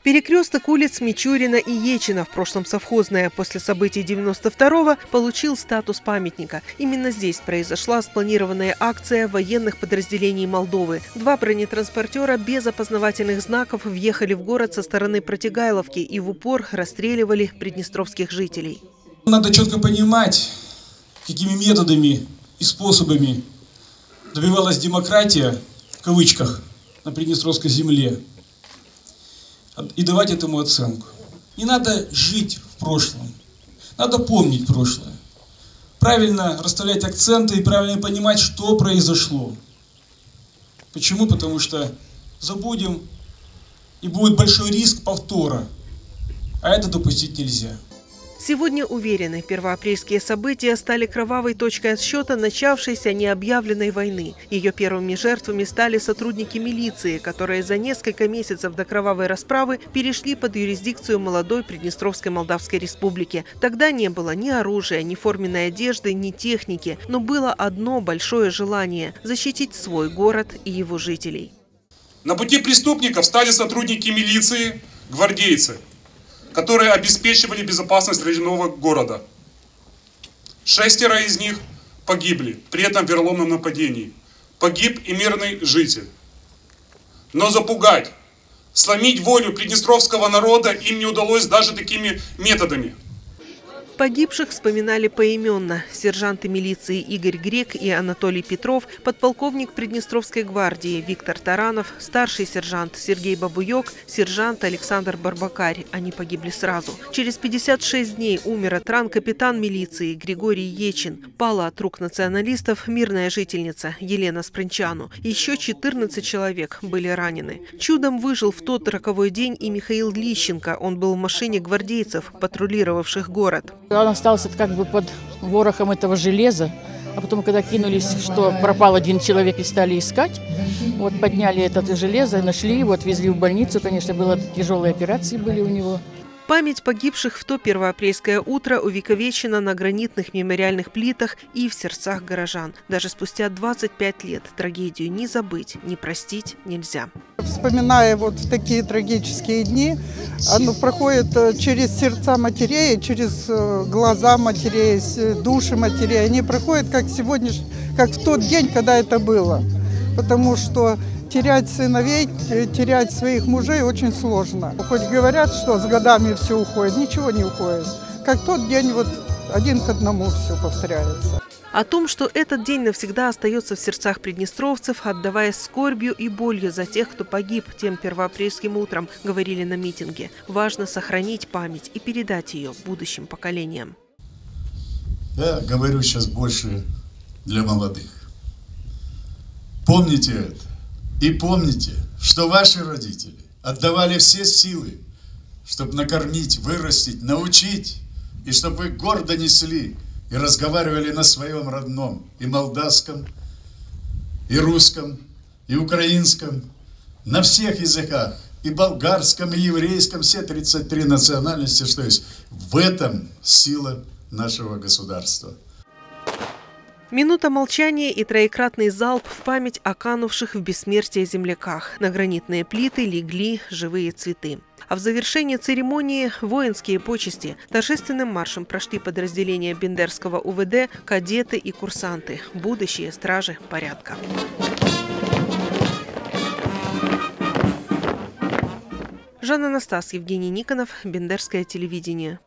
Перекресток улиц Мичурина и Ечина, в прошлом совхозная, после событий 92-го получил статус памятника. Именно здесь произошла спланированная акция военных подразделений Молдовы. Два бронетранспортера без опознавательных знаков въехали в город со стороны Протягайловки и в упор расстреливали приднестровских жителей. Надо четко понимать, какими методами и способами добивалась демократия, в кавычках, на Приднестровской земле. И давать этому оценку. Не надо жить в прошлом. Надо помнить прошлое. Правильно расставлять акценты и правильно понимать, что произошло. Почему? Потому что забудем, и будет большой риск повтора. А это допустить нельзя. Сегодня уверены, первоапрельские события стали кровавой точкой отсчета начавшейся необъявленной войны. Ее первыми жертвами стали сотрудники милиции, которые за несколько месяцев до кровавой расправы перешли под юрисдикцию молодой Приднестровской Молдавской Республики. Тогда не было ни оружия, ни форменной одежды, ни техники, но было одно большое желание – защитить свой город и его жителей. На пути преступников стали сотрудники милиции, гвардейцы, которые обеспечивали безопасность родного города. 6 из них погибли при этом вероломном нападении. Погиб и мирный житель. Но запугать, сломить волю приднестровского народа им не удалось даже такими методами. Погибших вспоминали поименно. Сержанты милиции Игорь Грек и Анатолий Петров, подполковник Приднестровской гвардии Виктор Таранов, старший сержант Сергей Бабуек, сержант Александр Барбакарь. Они погибли сразу. Через 56 дней умер от ран капитан милиции Григорий Ечин. Пала от рук националистов мирная жительница Елена Спрынчану. Еще 14 человек были ранены. Чудом выжил в тот роковой день и Михаил Лищенко. Он был в машине гвардейцев, патрулировавших город. Он остался как бы под ворохом этого железа, а потом, когда кинулись, что пропал один человек и стали искать, вот подняли это железо, нашли его, отвезли в больницу. Конечно, было тяжелые операции были у него. Память погибших в то первоапрельское утро увековечена на гранитных мемориальных плитах и в сердцах горожан. Даже спустя 25 лет трагедию ни забыть, ни простить нельзя. Вспоминая вот в такие трагические дни, оно проходит через сердца матерей, через глаза матерей, души матерей. Они проходят как сегодня, как в тот день, когда это было. Потому что терять сыновей, терять своих мужей очень сложно. Хоть говорят, что с годами все уходит, ничего не уходит. Как тот день, вот один к одному все повторяется. О том, что этот день навсегда остается в сердцах приднестровцев, отдаваясь скорбью и болью за тех, кто погиб тем первоапрельским утром, говорили на митинге. Важно сохранить память и передать ее будущим поколениям. Я говорю сейчас больше для молодых. Помните это. И помните, что ваши родители отдавали все силы, чтобы накормить, вырастить, научить, и чтобы вы гордо несли и разговаривали на своем родном, и молдавском, и русском, и украинском, на всех языках, и болгарском, и еврейском, все 33 национальности, что есть. В этом сила нашего государства. Минута молчания и троекратный залп в память о канувших в бессмертие земляках. На гранитные плиты легли живые цветы. А в завершении церемонии воинские почести. Торжественным маршем прошли подразделения Бендерского УВД, кадеты и курсанты, будущие стражи порядка. Жанна Настас, Евгений Никонов, Бендерское телевидение.